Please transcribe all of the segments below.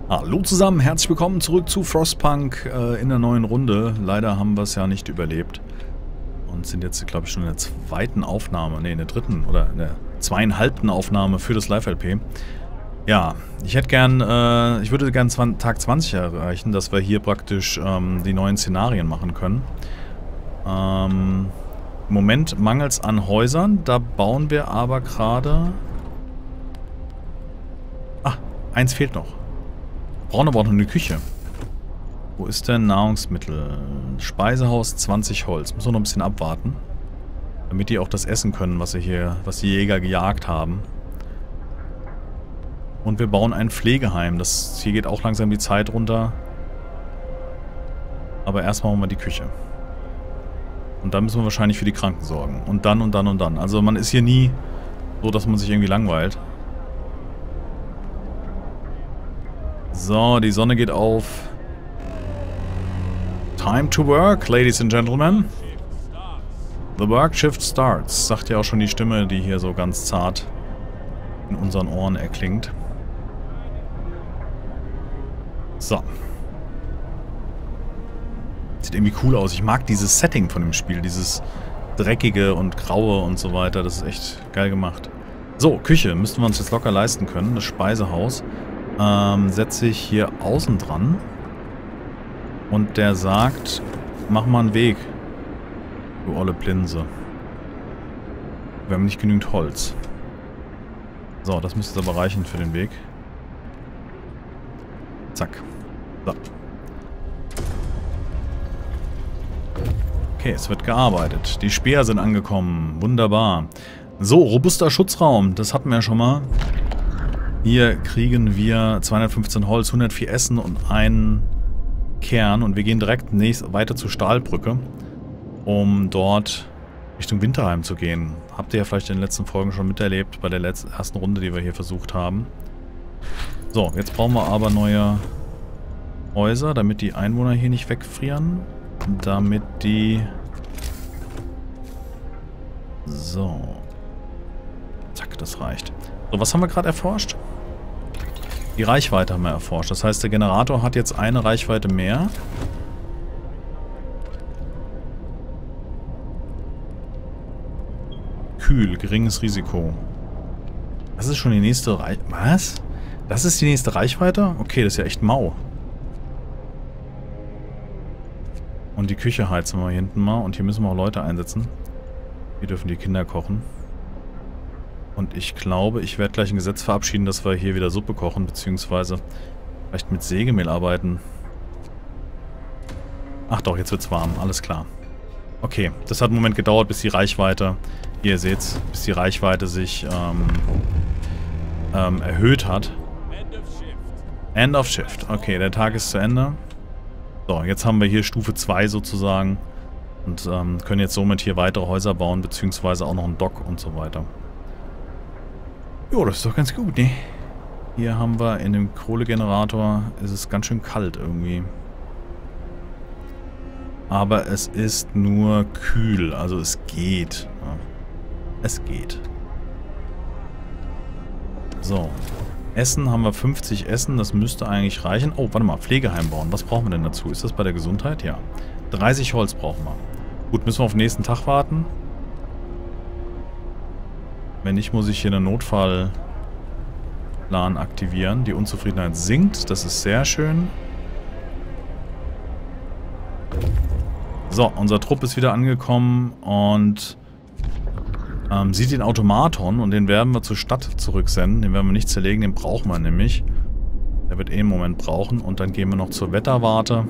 Hallo zusammen, herzlich willkommen zurück zu Frostpunk in der neuen Runde. Leider haben wir es ja nicht überlebt und sind jetzt, glaube ich, schon in der zweiten Aufnahme, ne, in der dritten oder in der zweieinhalbten Aufnahme für das Live-LP. Ja, ich hätte gern, ich würde gern Tag 20 erreichen, dass wir hier praktisch die neuen Szenarien machen können. Im Moment mangelt es an Häusern, da bauen wir aber gerade... Ah, eins fehlt noch. Wir brauchen aber auch noch eine Küche. Wo ist denn Nahrungsmittel? Speisehaus 20 Holz. Müssen wir noch ein bisschen abwarten. Damit die auch das essen können, was die Jäger gejagt haben. Und wir bauen ein Pflegeheim. Hier geht auch langsam die Zeit runter. Aber erstmal machen wir die Küche. Und dann müssen wir wahrscheinlich für die Kranken sorgen. Und dann und dann und dann. Also man ist hier nie so, dass man sich irgendwie langweilt. So, die Sonne geht auf. Time to work, ladies and gentlemen. The work shift starts. Sagt ja auch schon die Stimme, die hier so ganz zart in unseren Ohren erklingt. So. Sieht irgendwie cool aus. Ich mag dieses Setting von dem Spiel. Dieses dreckige und graue und so weiter. Das ist echt geil gemacht. So, Küche. Müssten wir uns jetzt locker leisten können. Das Speisehaus. Setze ich hier außen dran. Und der sagt, mach mal einen Weg. Du olle Plinse. Wir haben nicht genügend Holz. So, das müsste aber reichen für den Weg. Zack. So. Okay, es wird gearbeitet. Die Speer sind angekommen. Wunderbar. So, robuster Schutzraum. Das hatten wir ja schon mal. Hier kriegen wir 215 Holz, 104 Essen und einen Kern. Und wir gehen direkt weiter zur Stahlbrücke, um dort Richtung Winterheim zu gehen. Habt ihr ja vielleicht in den letzten Folgen schon miterlebt, bei der ersten Runde, die wir hier versucht haben. So, jetzt brauchen wir aber neue Häuser, damit die Einwohner hier nicht wegfrieren. Damit die... So. Zack, das reicht. So, was haben wir gerade erforscht? Die Reichweite haben wir erforscht. Das heißt, der Generator hat jetzt eine Reichweite mehr. Kühl, geringes Risiko. Das ist schon die nächste Reichweite. Was? Das ist die nächste Reichweite? Okay, das ist ja echt mau. Und die Küche heizen wir hier hinten mal. Und hier müssen wir auch Leute einsetzen. Hier dürfen die Kinder kochen. Und ich glaube, ich werde gleich ein Gesetz verabschieden, dass wir hier wieder Suppe kochen, beziehungsweise vielleicht mit Sägemehl arbeiten. Ach doch, jetzt wird's warm, alles klar. Okay, das hat einen Moment gedauert, bis die Reichweite, hier ihr seht's, bis die Reichweite sich erhöht hat. End of Shift. Okay, der Tag ist zu Ende. So, jetzt haben wir hier Stufe 2 sozusagen und können jetzt somit hier weitere Häuser bauen, beziehungsweise auch noch einen Dock und so weiter. Jo, das ist doch ganz gut, ne? Hier haben wir in dem Kohlegenerator, ist es ganz schön kalt irgendwie. Aber es ist nur kühl, also es geht. Ja. Es geht. So. Essen haben wir 50 Essen, das müsste eigentlich reichen. Oh, warte mal, Pflegeheim bauen. Was brauchen wir denn dazu? Ist das bei der Gesundheit? Ja. 30 Holz brauchen wir. Gut, müssen wir auf den nächsten Tag warten. Wenn nicht, muss ich hier einen Notfallplan aktivieren. Die Unzufriedenheit sinkt. Das ist sehr schön. So, unser Trupp ist wieder angekommen und sieht den Automaton und den werden wir zur Stadt zurücksenden. Den werden wir nicht zerlegen, den brauchen wir nämlich. Der wird eh im Moment brauchen. Und dann gehen wir noch zur Wetterwarte.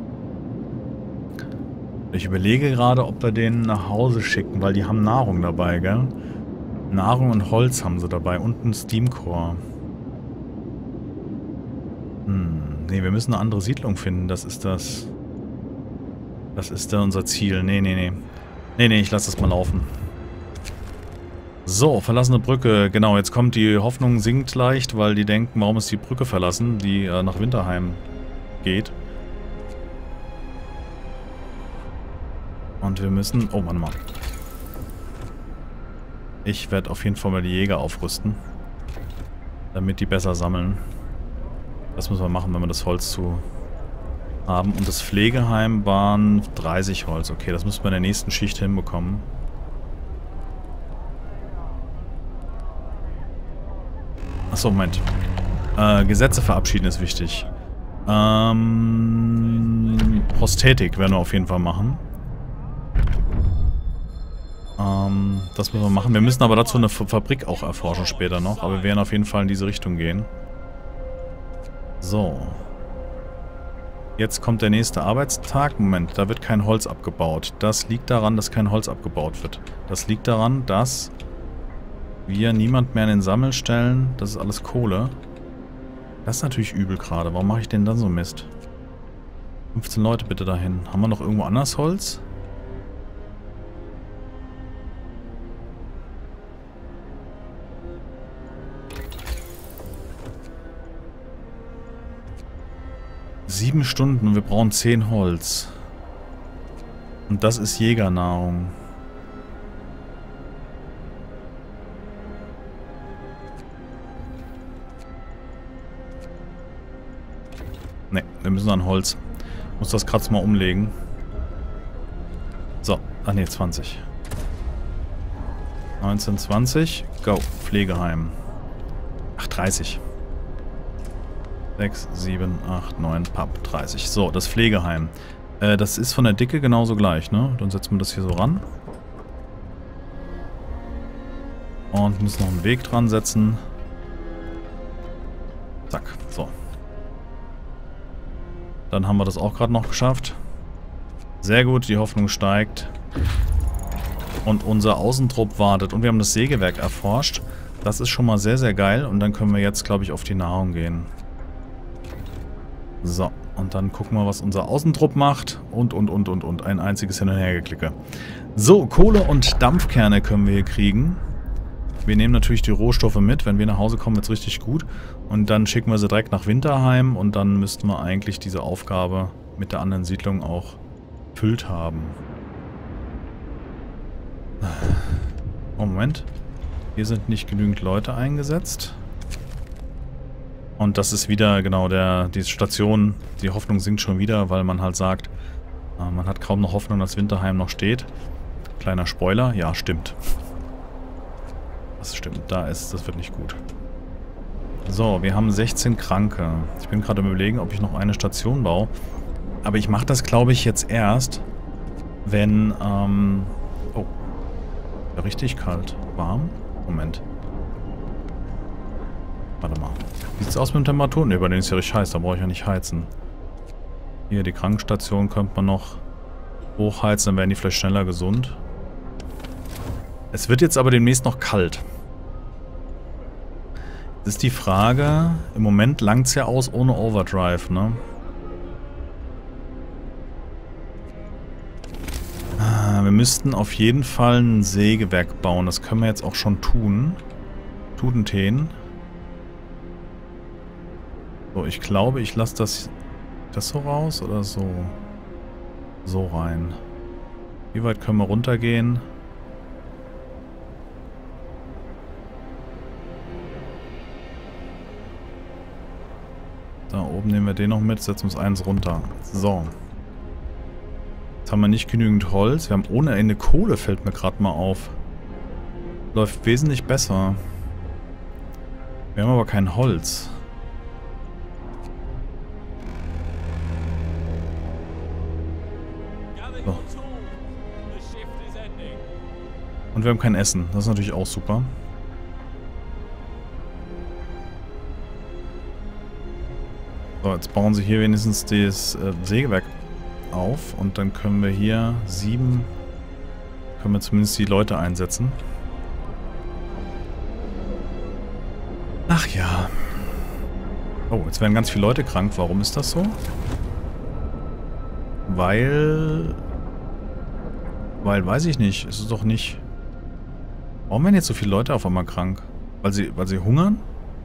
Ich überlege gerade, ob wir den nach Hause schicken, weil die haben Nahrung dabei, gell? Nahrung und Holz haben sie dabei und einen Steamcore. Ne, wir müssen eine andere Siedlung finden. Das ist das. Das ist da unser Ziel. Nee, nee, nee. Nee, nee, ich lasse das mal laufen. So, verlassene Brücke. Genau, jetzt kommt die Hoffnung, sinkt leicht, weil die denken, warum ist die Brücke verlassen, die nach Winterheim geht. Und wir müssen... Oh, warte mal. Ich werde auf jeden Fall mal die Jäger aufrüsten. Damit die besser sammeln. Das müssen wir machen, wenn wir das Holz zu haben. Und das Pflegeheim waren 30 Holz. Okay, das müssen wir in der nächsten Schicht hinbekommen. Achso, Moment. Gesetze verabschieden ist wichtig. Prosthetik werden wir auf jeden Fall machen. Das müssen wir machen. Wir müssen aber dazu eine Fabrik auch erforschen später noch. Aber wir werden auf jeden Fall in diese Richtung gehen. So. Jetzt kommt der nächste Arbeitstag. Moment, da wird kein Holz abgebaut. Das liegt daran, dass kein Holz abgebaut wird. Das liegt daran, dass wir niemand mehr in den Sammelstellen... Das ist alles Kohle. Das ist natürlich übel gerade. Warum mache ich denn dann so Mist? 15 Leute bitte dahin. Haben wir noch irgendwo anders Holz? Sieben Stunden und wir brauchen 10 Holz. Und das ist Jägernahrung. Ne, wir müssen an Holz. Ich muss das gerade mal umlegen. So, ach ne, 20. 19, 20. Go. Pflegeheim. Ach, 30. 6, 7, 8, 9, Papp, 30. So, das Pflegeheim. Das ist von der Dicke genauso gleich, ne? Dann setzen wir das hier so ran. Und müssen noch einen Weg dran setzen. Zack, so. Dann haben wir das auch gerade noch geschafft. Sehr gut, die Hoffnung steigt. Und unser Außentrupp wartet. Und wir haben das Sägewerk erforscht. Das ist schon mal sehr, sehr geil. Und dann können wir jetzt, glaube ich, auf die Nahrung gehen. So, und dann gucken wir, was unser Außentrupp macht. Und. Ein einziges Hin- und Hergeklicke. So, Kohle und Dampfkerne können wir hier kriegen. Wir nehmen natürlich die Rohstoffe mit. Wenn wir nach Hause kommen, wird es richtig gut. Und dann schicken wir sie direkt nach Winterheim. Und dann müssten wir eigentlich diese Aufgabe mit der anderen Siedlung auch erfüllt haben. Oh, Moment. Hier sind nicht genügend Leute eingesetzt. Und das ist wieder, genau, die Station, die Hoffnung sinkt schon wieder, weil man halt sagt, man hat kaum noch Hoffnung, dass Winterheim noch steht. Kleiner Spoiler, ja, stimmt. Das stimmt, das wird nicht gut. So, wir haben 16 Kranke. Ich bin gerade am Überlegen, ob ich noch eine Station baue. Aber ich mache das, glaube ich, jetzt erst, wenn, oh, ja, richtig kalt. Warm? Moment. Warte mal. Wie sieht es aus mit den Temperaturen? Ne, bei denen ist ja richtig heiß, da brauche ich ja nicht heizen. Hier, die Krankenstation könnte man noch hochheizen, dann werden die vielleicht schneller gesund. Es wird jetzt aber demnächst noch kalt. Das ist die Frage, im Moment langt es ja aus ohne Overdrive, ne? Wir müssten auf jeden Fall ein Sägewerk bauen, das können wir jetzt auch schon tun. Tudenteen. So, ich glaube, ich lasse das so raus oder so? So rein. Wie weit können wir runtergehen? Da oben nehmen wir den noch mit, setzen uns eins runter. So. Jetzt haben wir nicht genügend Holz. Wir haben ohne Ende Kohle, fällt mir gerade mal auf. Läuft wesentlich besser. Wir haben aber kein Holz. So. Und wir haben kein Essen. Das ist natürlich auch super. So, jetzt bauen sie hier wenigstens das Sägewerk auf. Und dann können wir hier 7... Können wir zumindest die Leute einsetzen. Ach ja. Oh, jetzt werden ganz viele Leute krank. Warum ist das so? Weil, weiß ich nicht. Es ist doch nicht... Warum werden jetzt so viele Leute auf einmal krank? Weil sie hungern?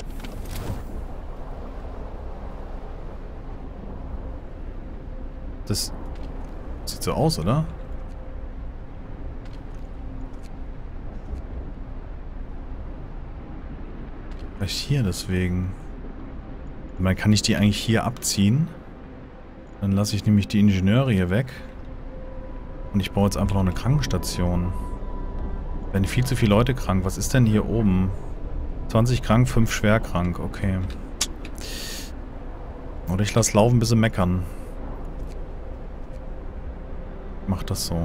Das sieht so aus, oder? Vielleicht hier deswegen. Man kann ich die eigentlich hier abziehen. Dann lasse ich nämlich die Ingenieure hier weg. Und ich baue jetzt einfach noch eine Krankenstation. Werden viel zu viele Leute krank. Was ist denn hier oben? 20 krank, 5 schwer krank. Okay. Oder ich lasse laufen, bis sie meckern. Ich mach das so.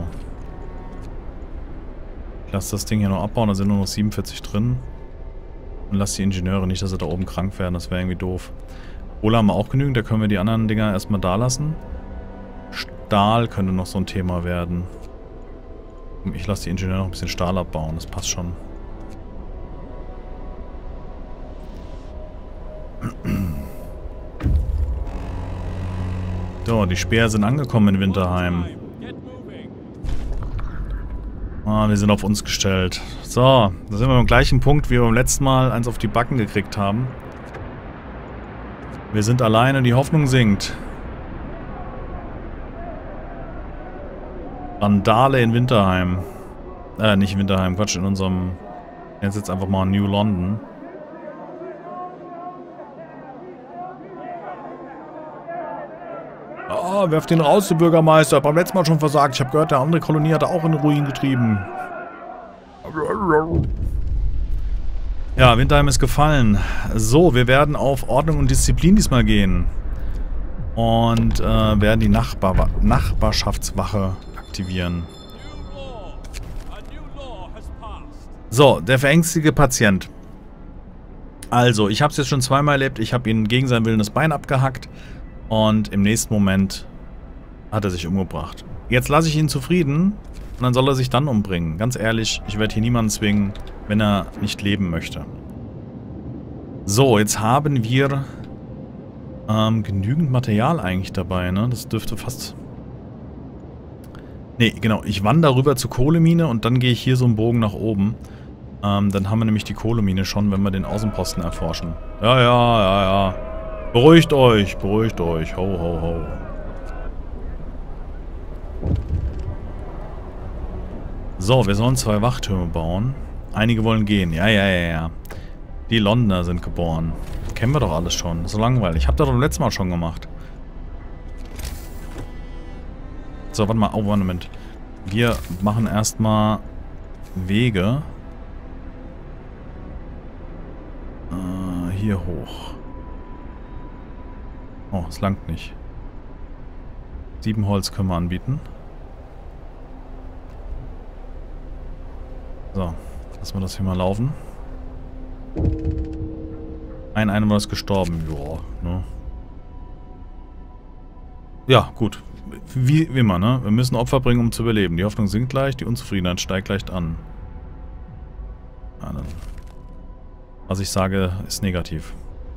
Ich lasse das Ding hier noch abbauen. Da sind nur noch 47 drin. Und lasse die Ingenieure nicht, dass sie da oben krank werden. Das wäre irgendwie doof. Kohle haben wir auch genügend. Da können wir die anderen Dinger erstmal da lassen. Stahl könnte noch so ein Thema werden. Ich lasse die Ingenieure noch ein bisschen Stahl abbauen. Das passt schon. So, die Speer sind angekommen in Winterheim. Ah, wir sind auf uns gestellt. So, da sind wir beim gleichen Punkt, wie wir beim letzten Mal eins auf die Backen gekriegt haben. Wir sind alleine, die Hoffnung sinkt. Randale in Winterheim. Nicht in Winterheim, Quatsch, in unserem... Jetzt einfach mal New London. Ah, werft den raus, der Bürgermeister. Beim letzten Mal schon versagt. Ich habe gehört, der andere Kolonie hat auch in den Ruin getrieben. Ja, Winterheim ist gefallen. So, wir werden auf Ordnung und Disziplin diesmal gehen. Und werden die Nachbarschaftswache aktivieren. So, der verängstigte Patient. Also, ich habe es jetzt schon zweimal erlebt. Ich habe ihn gegen seinen Willen das Bein abgehackt. Und im nächsten Moment hat er sich umgebracht. Jetzt lasse ich ihn zufrieden und dann soll er sich dann umbringen. Ganz ehrlich, ich werde hier niemanden zwingen, wenn er nicht leben möchte. So, jetzt haben wir genügend Material eigentlich dabei, ne? Das dürfte fast... Ne, genau. Ich wandere rüber zur Kohlemine und dann gehe ich hier so einen Bogen nach oben. Dann haben wir nämlich die Kohlemine schon, wenn wir den Außenposten erforschen. Ja. Beruhigt euch, ho, ho, ho. So, wir sollen 2 Wachtürme bauen. Einige wollen gehen. Ja. Die Londoner sind geboren. Kennen wir doch alles schon. Das ist so langweilig. Ich hab das doch letztes Mal schon gemacht. So, warte mal. Oh, Moment. Wir machen erstmal Wege. Hier hoch. Oh, es langt nicht. 7 Holz können wir anbieten. So, lassen wir das hier mal laufen. Ein Einwohner ist gestorben. Joa, ne? Ja, gut. Wie immer, ne? Wir müssen Opfer bringen, um zu überleben. Die Hoffnung sinkt leicht, die Unzufriedenheit steigt leicht an. Ja, dann. Was ich sage, ist negativ.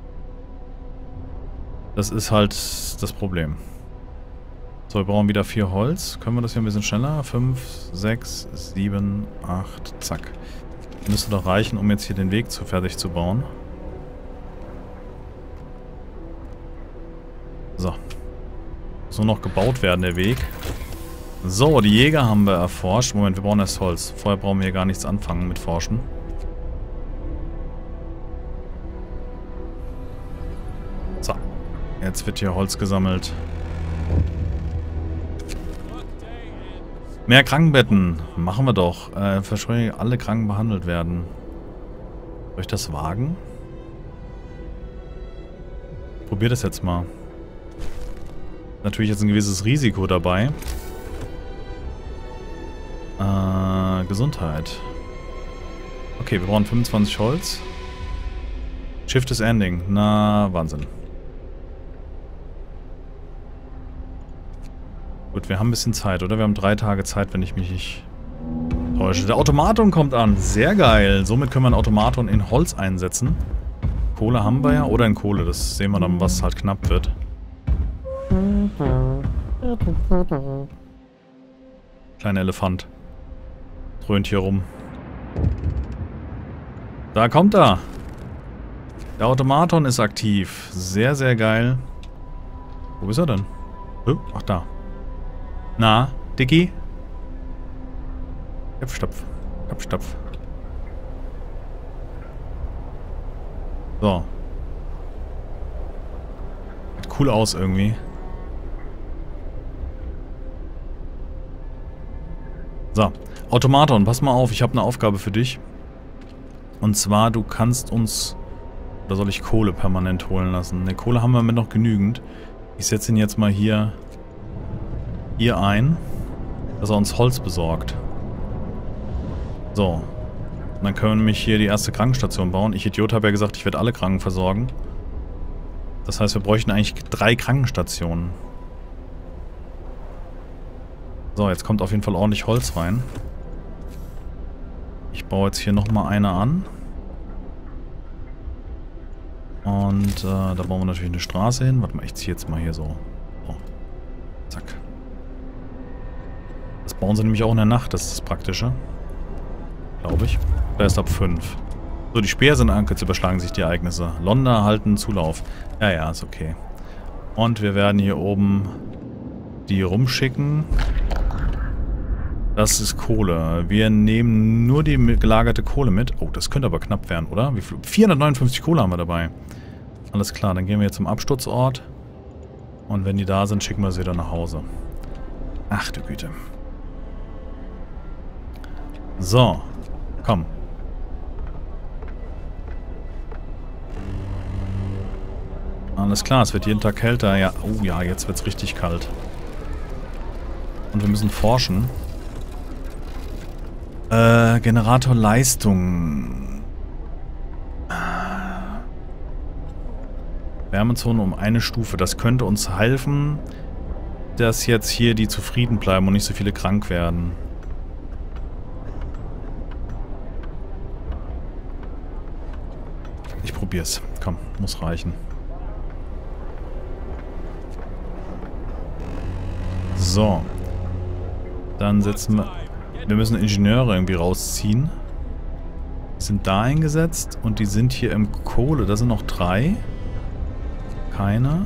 Das ist halt das Problem. So, wir brauchen wieder 4 Holz. Können wir das hier ein bisschen schneller? 5, 6, 7, 8, zack. Müsste doch reichen, um jetzt hier den Weg fertig zu bauen. So. Muss nur noch gebaut werden, der Weg. So, die Jäger haben wir erforscht. Moment, wir brauchen erst Holz. Vorher brauchen wir hier gar nichts anfangen mit Forschen. So. Jetzt wird hier Holz gesammelt. Mehr Krankenbetten. Machen wir doch. Verspreche, alle Kranken behandelt werden. Soll ich das wagen? Probier das jetzt mal. Natürlich jetzt ein gewisses Risiko dabei. Gesundheit. Okay, wir brauchen 25 Holz. Shift is ending. Na, Wahnsinn. Gut, wir haben ein bisschen Zeit, oder? Wir haben 3 Tage Zeit, wenn ich mich nicht täusche. Der Automaton kommt an. Sehr geil. Somit können wir einen Automaton in Holz einsetzen. Kohle haben wir ja. Oder in Kohle. Das sehen wir dann, was halt knapp wird. Kleiner Elefant. Dröhnt hier rum. Da kommt er. Der Automaton ist aktiv. Sehr, sehr geil. Wo ist er denn? Ach, da. Na, Dicky? Stopf. So. cool aus irgendwie. So, Automaton, pass mal auf, ich habe eine Aufgabe für dich. Und zwar, du kannst uns... Oder soll ich Kohle permanent holen lassen? Ne, Kohle haben wir mit noch genügend. Ich setze ihn jetzt mal hier ein, dass er uns Holz besorgt. So. Und dann können wir nämlich hier die erste Krankenstation bauen. Ich Idiot habe ja gesagt, ich werde alle Kranken versorgen. Das heißt, wir bräuchten eigentlich 3 Krankenstationen. So, jetzt kommt auf jeden Fall ordentlich Holz rein. Ich baue jetzt hier nochmal eine an. Und da bauen wir natürlich eine Straße hin. Warte mal, ich ziehe jetzt mal hier so. So. Zack. Das bauen sie nämlich auch in der Nacht, das ist das Praktische. Glaube ich. Da ist ab 5. So, die Speer sind an, jetzt überschlagen sich die Ereignisse. Londa halten Zulauf. Ja, ja, ist okay. Und wir werden hier oben die rumschicken. Das ist Kohle. Wir nehmen nur die gelagerte Kohle mit. Oh, das könnte aber knapp werden, oder? Wie viel? 459 Kohle haben wir dabei. Alles klar, dann gehen wir jetzt zum Absturzort. Und wenn die da sind, schicken wir sie wieder nach Hause. Ach du Güte. So. Komm. Alles klar, es wird jeden Tag kälter. Ja, oh ja, jetzt wird es richtig kalt. Und wir müssen forschen. Generatorleistung. Wärmezone um eine Stufe. Das könnte uns helfen, dass jetzt hier die zufrieden bleiben und nicht so viele krank werden. Ich probier's. Komm, muss reichen. So. Dann setzen wir... Wir müssen Ingenieure irgendwie rausziehen. Die sind da eingesetzt und die sind hier im Kohle. Da sind noch 3. Keine.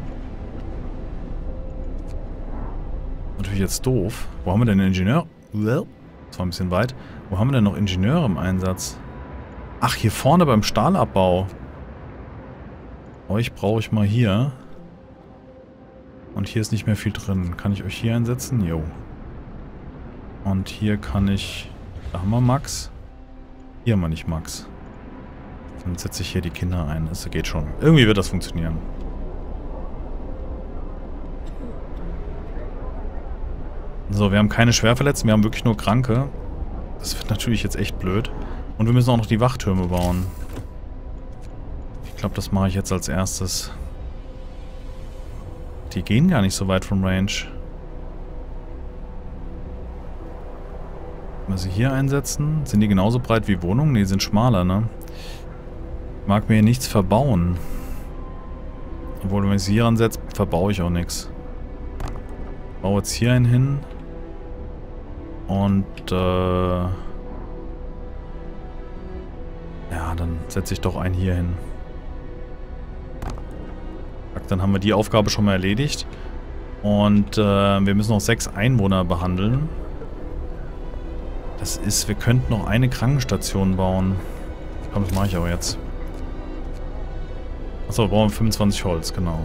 Natürlich jetzt doof. Wo haben wir denn Ingenieur? Das war ein bisschen weit. Wo haben wir denn noch Ingenieure im Einsatz? Ach, hier vorne beim Stahlabbau. Euch brauche ich mal hier. Und hier ist nicht mehr viel drin. Kann ich euch hier einsetzen? Jo. Und hier kann ich... Da haben wir Max. Hier haben wir nicht Max. Dann setze ich hier die Kinder ein. Das geht schon. Irgendwie wird das funktionieren. So, wir haben keine Schwerverletzten. Wir haben wirklich nur Kranke. Das wird natürlich jetzt echt blöd. Und wir müssen auch noch die Wachtürme bauen. Ich glaube, das mache ich jetzt als erstes. Die gehen gar nicht so weit vom Range. Wenn wir sie hier einsetzen, sind die genauso breit wie Wohnungen? Ne, die sind schmaler, ne? Mag mir hier nichts verbauen. Obwohl, wenn ich sie hier ansetze, verbaue ich auch nichts. Baue jetzt hier einen hin. Und, ja, dann setze ich doch einen hier hin. Dann haben wir die Aufgabe schon mal erledigt. Und wir müssen noch 6 Einwohner behandeln. Das ist, wir könnten noch eine Krankenstation bauen. Komm, das mache ich aber jetzt. Achso, wir brauchen 25 Holz, genau.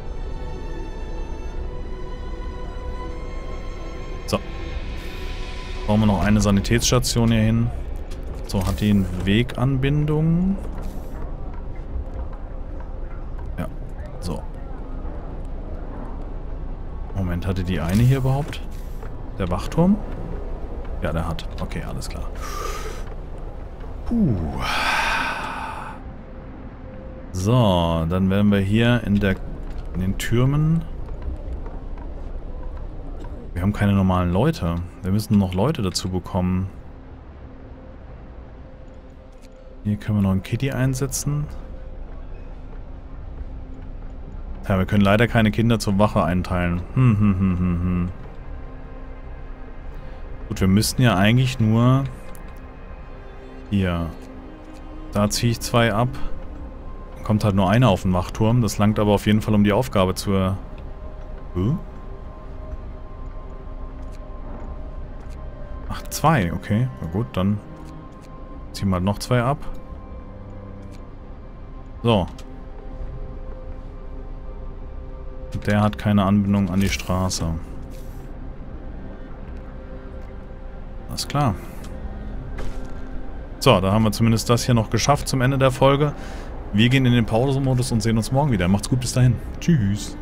So. Bauen wir noch eine Sanitätsstation hier hin. So, hat die eine Weganbindung? Ja, so. Moment, hatte die eine hier überhaupt? Der Wachturm? Ja, der hat. Okay, alles klar. So, dann werden wir hier in den Türmen... Wir haben keine normalen Leute. Wir müssen noch Leute dazu bekommen. Hier können wir noch einen Kitty einsetzen. Ja, wir können leider keine Kinder zur Wache einteilen. Gut, wir müssten ja eigentlich nur... Hier. Da ziehe ich 2 ab. Dann kommt halt nur einer auf den Wachturm. Das langt aber auf jeden Fall, um die Aufgabe zu... Ach, 2, okay. Na gut, dann ziehen wir halt noch 2 ab. So. Und der hat keine Anbindung an die Straße. Alles klar. So, da haben wir zumindest das hier noch geschafft zum Ende der Folge. Wir gehen in den Pause-Modus und sehen uns morgen wieder. Macht's gut, bis dahin. Tschüss.